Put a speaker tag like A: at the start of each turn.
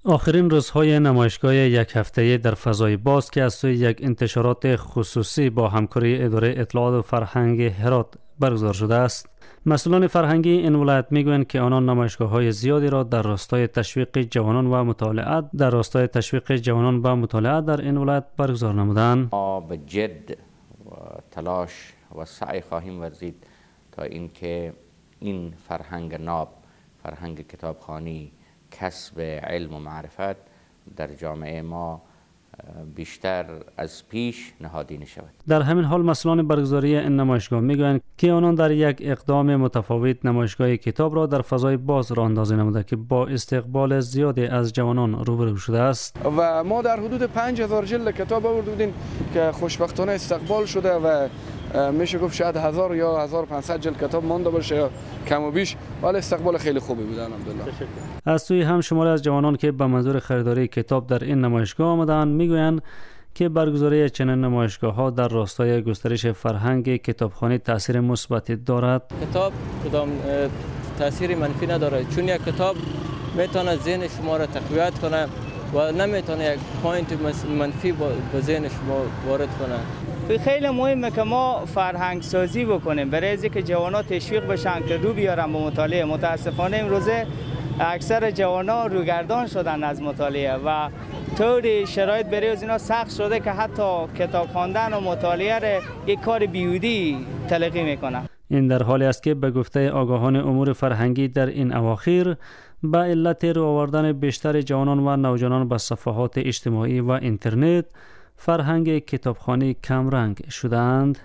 A: آخرین روزهای نمایشگاه یک هفته‌ای در فضای باز که از سوی یک انتشارات خصوصی با همکاری اداره اطلاعات و فرهنگ هرات برگزار شده است. مسئولان فرهنگی این ولایت میگویند که آنان نمایشگاه‌های زیادی را در راستای تشویق جوانان و مطالعه در این ولایت برگزار نمودند.
B: ما به جد و تلاش و سعی خواهیم ورزید تا اینکه این فرهنگ ناب، فرهنگ کتابخوانی، کسب علم و معرفت در جامعه ما بیشتر از پیش نهادینه شود.
A: در همین حال مسئولان برگزاری این نمایشگاه میگویند که آنان در یک اقدام متفاوت نمایشگاه کتاب را در فضای باز راه اندازی نموده که با استقبال زیادی از جوانان روبرو شده است.
C: و ما در حدود 5000 جلد کتاب آورده بودیم که خوشبختانه استقبال شده و میشه گفت شاید 1000 یا 1500 جلد کتاب مانده باشه یا کم و بیش، ولی استقبال خیلی خوبی بود الحمدلله.
A: از سوی هم شماری از جوانان که به منظور خریداری کتاب در این نمایشگاه آمدند میگویند که برگزاری چنین نمایشگاه‌ها در راستای گسترش فرهنگ کتابخوانی تاثیر مثبتی دارد.
D: کتاب کدام تاثیر منفی نداره، چون یک کتاب میتونه ذهن شما را تقویت کنه و نمیتونه یک پوینت منفی به ذهن شما وارد کنه.
E: خیلی مهمه که ما فرهنگ سازی بکنیم برای اینکه جوانان تشویق بشن که رو بیارن به مطالعه. متاسفانه امروزه اکثر جوانان روگردان شدن از مطالعه و طوری شرایط برای از اینا سخت شده که حتی کتاب خواندن و مطالعه را یک کار بیهودی تلقی میکنن.
A: این در حالی است که به گفته آگاهان امور فرهنگی در این اواخر به علت رو آوردن بیشتر جوانان و نوجوانان به صفحات اجتماعی و اینترنت فرهنگ کتابخوانی کم رنگ شدند.